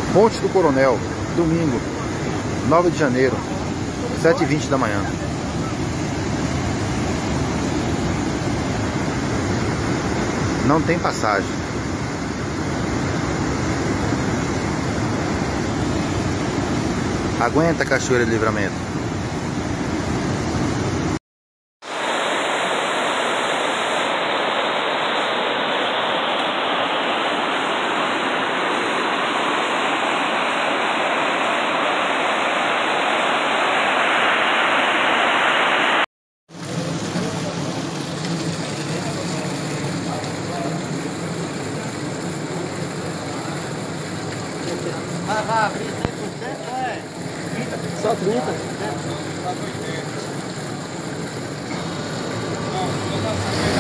Ponte do Coronel, domingo, 9 de janeiro, 7h20 da manhã. Não tem passagem. Aguenta, Cachoeira de Livramento. Vai abrir 100%, é? Só 30. Não,